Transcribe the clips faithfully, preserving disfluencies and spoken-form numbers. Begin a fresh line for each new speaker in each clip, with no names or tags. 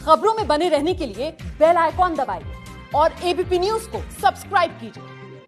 खबरों में बने रहने के लिए बेल आइकॉन दबाइए और एबीपी न्यूज को सब्सक्राइब कीजिए।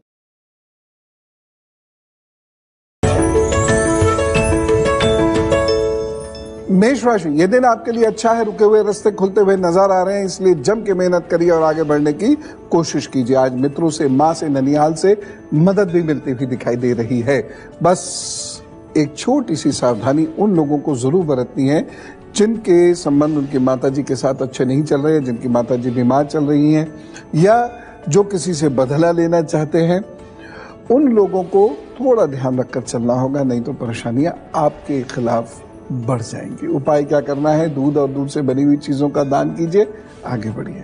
मेष राशि, ये दिन आपके लिए अच्छा है। रुके हुए रास्ते खुलते हुए नजर आ रहे हैं, इसलिए जम के मेहनत करिए और आगे बढ़ने की कोशिश कीजिए। आज मित्रों से, मां से, ननिहाल से मदद भी मिलती हुई दिखाई दे रही है। बस एक छोटी सी सावधानी उन लोगों को जरूर बरतनी है जिनके संबंध उनकी माताजी के साथ अच्छे नहीं चल रहे हैं, जिनकी माताजी बीमार चल रही हैं, या जो किसी से बदला लेना चाहते हैं। उन लोगों को थोड़ा ध्यान रखकर चलना होगा, नहीं तो परेशानियां आपके खिलाफ बढ़ जाएंगी। उपाय क्या करना है? दूध और दूध से बनी हुई चीजों का दान कीजिए, आगे बढ़िए।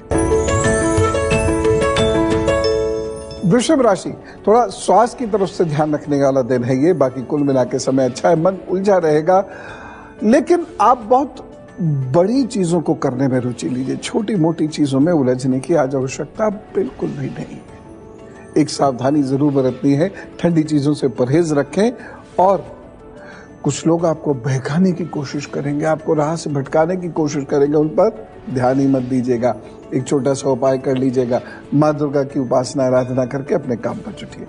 वृषभ राशि, थोड़ा स्वास्थ्य की तरफ से ध्यान रखने वाला दिन है ये। बाकी कुल मिला के समय अच्छा है, मन उलझा रहेगा, लेकिन आप बहुत बड़ी चीजों को करने में रुचि लीजिए। छोटी मोटी चीजों में उलझने की आज आवश्यकता बिल्कुल भी नहीं है। एक सावधानी जरूर बरतनी है, ठंडी चीजों से परहेज रखें। और कुछ लोग आपको बहकाने की कोशिश करेंगे, आपको राह से भटकाने की कोशिश करेंगे, उन पर ध्यान ही मत दीजिएगा। एक छोटा सा उपाय कर लीजिएगा, माँ दुर्गा की उपासना आराधना करके अपने काम पर जुटिए।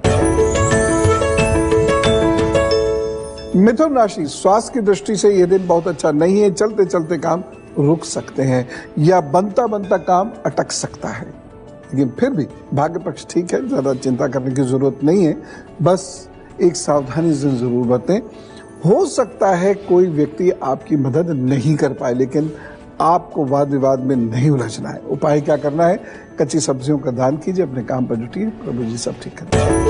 मिथुन राशि, स्वास्थ्य की दृष्टि से यह दिन बहुत अच्छा नहीं है। चलते चलते काम रुक सकते हैं या बनता बनता काम अटक सकता है, लेकिन फिर भी भाग्य पक्ष ठीक है, ज्यादा चिंता करने की जरूरत नहीं है। बस एक सावधानी जरूर बरतें। हो सकता है कोई व्यक्ति आपकी मदद नहीं कर पाए, लेकिन आपको वाद विवाद में नहीं उलझना है। उपाय क्या करना है? कच्ची सब्जियों का दान कीजिए, अपने काम पर जुटिए, प्रभु जी सब ठीक करेंगे।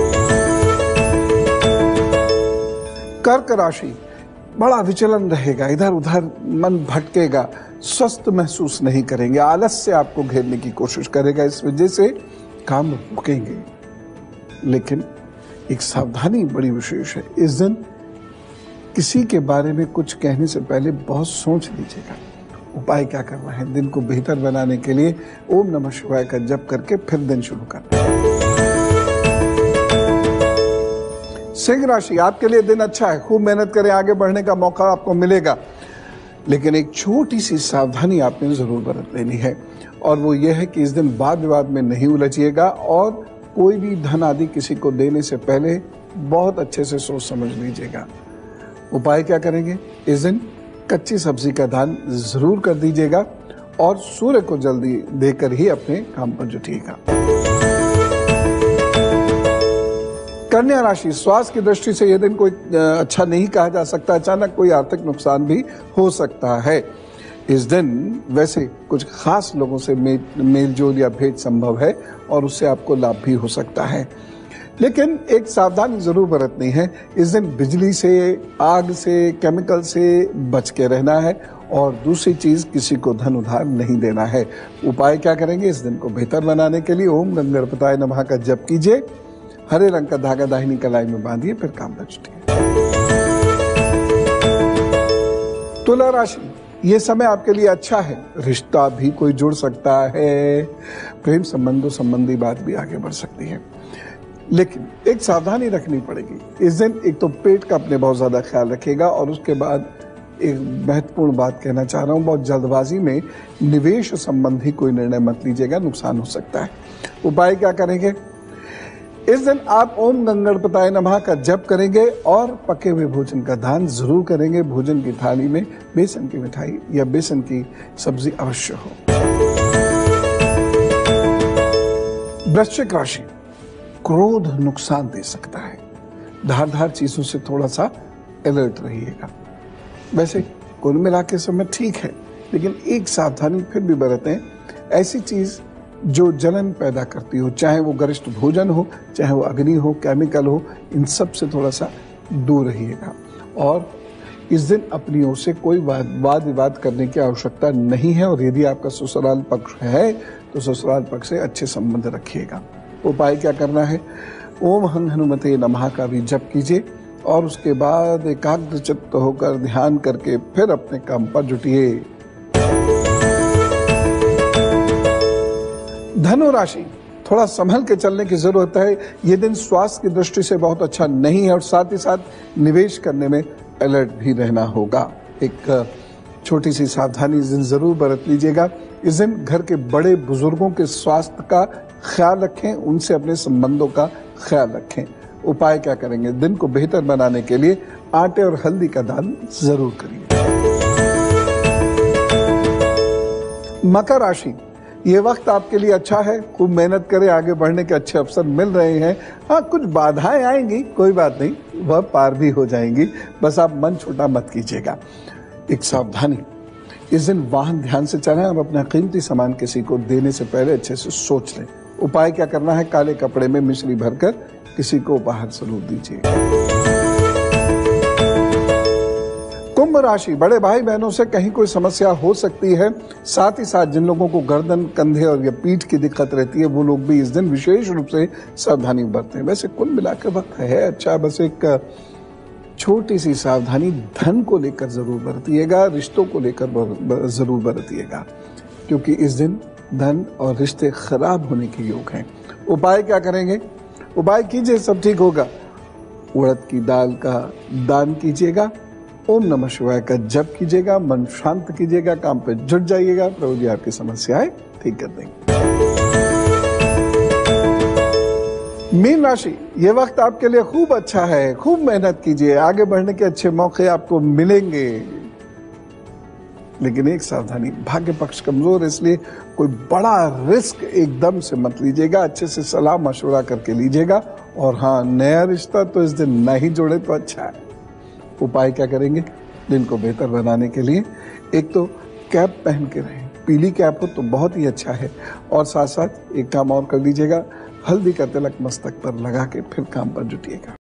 कर्क राशि, बड़ा विचलन रहेगा, इधर उधर मन भटकेगा, स्वस्थ महसूस नहीं करेंगे, आलस से आपको घेरने की कोशिश करेगा, इस वजह से काम रुकेंगे। लेकिन एक सावधानी बड़ी विशेष है। इस दिन किसी के बारे में कुछ कहने से पहले बहुत सोच लीजिएगा। उपाय क्या करना है? दिन को बेहतर बनाने के लिए ओम नमः शिवाय का जप करके फिर दिन शुरू करना। सिंह राशि, आपके लिए दिन अच्छा है। खूब मेहनत करें, आगे बढ़ने का मौका आपको मिलेगा, लेकिन एक छोटी सी सावधानी आपने जरूर बरत लेनी है, और वो ये है कि इस दिन वाद विवाद में नहीं उलझिएगा और कोई भी धन आदि किसी को देने से पहले बहुत अच्छे से सोच समझ लीजिएगा। उपाय क्या करेंगे? इस दिन कच्ची सब्जी का दान जरूर कर दीजिएगा और सूर्य को जल्दी देकर ही अपने काम पर जुटिएगा। कन्या राशि, स्वास्थ्य की दृष्टि से यह दिन कोई अच्छा नहीं कहा जा सकता। अचानक कोई आर्थिक नुकसान भी हो सकता है। इस दिन वैसे कुछ खास लोगों से मेल जोल या भेंट संभव है और उससे आपको लाभ भी हो सकता है, लेकिन एक सावधानी जरूर बरतनी है। इस दिन बिजली से, आग से, केमिकल से बच के रहना है, और दूसरी चीज, किसी को धन उधार नहीं देना है। उपाय क्या करेंगे? इस दिन को बेहतर बनाने के लिए ओम गणपताय नमः का जप कीजिए, हरे रंग का धागा दाहिनी कलाई में बांधिए, फिर काम पर जुटिए। तुला राशि, ये समय आपके लिए अच्छा है। रिश्ता भी कोई जुड़ सकता है, प्रेम संबंधों संबंधी बात भी आगे बढ़ सकती है, लेकिन एक सावधानी रखनी पड़ेगी। इस दिन एक तो पेट का अपने बहुत ज्यादा ख्याल रखिएगा, और उसके बाद एक महत्वपूर्ण बात कहना चाह रहा हूं, बहुत जल्दबाजी में निवेश संबंधी कोई निर्णय मत लीजिएगा, नुकसान हो सकता है। उपाय क्या करेंगे? इस दिन आप ओम गणपताय नमः का जप करेंगे और पके हुए भोजन का दान जरूर करेंगे। भोजन की थाली में बेसन की मिठाई या बेसन की सब्जी अवश्य हो। वृश्चिक राशि, क्रोध नुकसान दे सकता है। धारदार चीजों से थोड़ा सा अलर्ट रहिएगा। वैसे कुल मिला के समय ठीक है, लेकिन एक सावधानी फिर भी बरतें। ऐसी चीज जो जलन पैदा करती हो, चाहे वो गरिष्ठ भोजन हो, चाहे वो अग्नि हो, केमिकल हो, इन सब से थोड़ा सा दूर रहिएगा। और इस दिन अपनी ओर से कोई वाद विवाद करने की आवश्यकता नहीं है, और यदि आपका ससुराल पक्ष है तो ससुराल पक्ष से अच्छे संबंध रखिएगा। उपाय क्या करना है? ओम हं हनुमते नमः का भी जप कीजिए, और उसके बाद एकाग्र चित्त होकर ध्यान करके फिर अपने काम पर जुटिए। धनु राशि, थोड़ा संभल के चलने की जरूरत है। ये दिन स्वास्थ्य की दृष्टि से बहुत अच्छा नहीं है और साथ ही साथ निवेश करने में अलर्ट भी रहना होगा। एक छोटी सी सावधानी जरूर बरत लीजिएगा। इस दिन घर के बड़े बुजुर्गों के स्वास्थ्य का ख्याल रखें, उनसे अपने संबंधों का ख्याल रखें। उपाय क्या करेंगे? दिन को बेहतर बनाने के लिए आटे और हल्दी का दान जरूर करिए। मकर राशि, ये वक्त आपके लिए अच्छा है, खूब मेहनत करें, आगे बढ़ने के अच्छे अवसर मिल रहे हैं। हाँ, कुछ बाधाएं आएंगी, कोई बात नहीं, वह पार भी हो जाएंगी, बस आप मन छोटा मत कीजिएगा। एक सावधानी, इस दिन वाहन ध्यान से चलाएं और अपना कीमती सामान किसी को देने से पहले अच्छे से सोच लें। उपाय क्या करना है? काले कपड़े में मिश्री भरकर किसी को उपहार जरूर दीजिए। कुंभ राशि, बड़े भाई बहनों से कहीं कोई समस्या हो सकती है। साथ ही साथ जिन लोगों को गर्दन, कंधे और या पीठ की दिक्कत रहती है, वो लोग भी इस दिन विशेष रूप से सावधानी बरतें। वैसे कुल मिलाकर वक्त है अच्छा, बस एक छोटी सी सावधानी धन को लेकर जरूर बरतिएगा, रिश्तों को लेकर जरूर बरतिएगा, क्योंकि इस दिन धन और रिश्ते खराब होने के योग हैं। उपाय क्या करेंगे? उपाय कीजिए, सब ठीक होगा। उड़द की दाल का दान कीजिएगा, ओम नमः शिवाय का जप कीजिएगा, मन शांत कीजिएगा, काम पे जुट जाइएगा, प्रभु जी आपकी समस्याएं ठीक कर देंगे। मीन राशि, ये वक्त आपके लिए खूब अच्छा है, खूब मेहनत कीजिए, आगे बढ़ने के अच्छे मौके आपको मिलेंगे। लेकिन एक सावधानी, भाग्य पक्ष कमजोर है, इसलिए कोई बड़ा रिस्क एकदम से मत लीजिएगा, अच्छे से सलाह मशवरा करके लीजिएगा। और हाँ, नया रिश्ता तो इस दिन नहीं जोड़े तो अच्छा है। उपाय क्या करेंगे? दिन को बेहतर बनाने के लिए एक तो कैप पहन के रहें, पीली कैप हो तो बहुत ही अच्छा है। और साथ साथ एक काम और कर लीजिएगा, हल्दी का तिलक मस्तक पर लगा के फिर काम पर जुटिएगा।